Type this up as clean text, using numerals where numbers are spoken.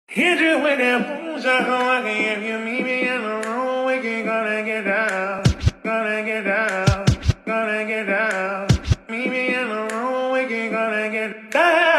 Hit you with that boom shaka like if you meet me in the room, we can gonna get down, gonna get down, gonna get down. Meet me in the room, we can gonna get down.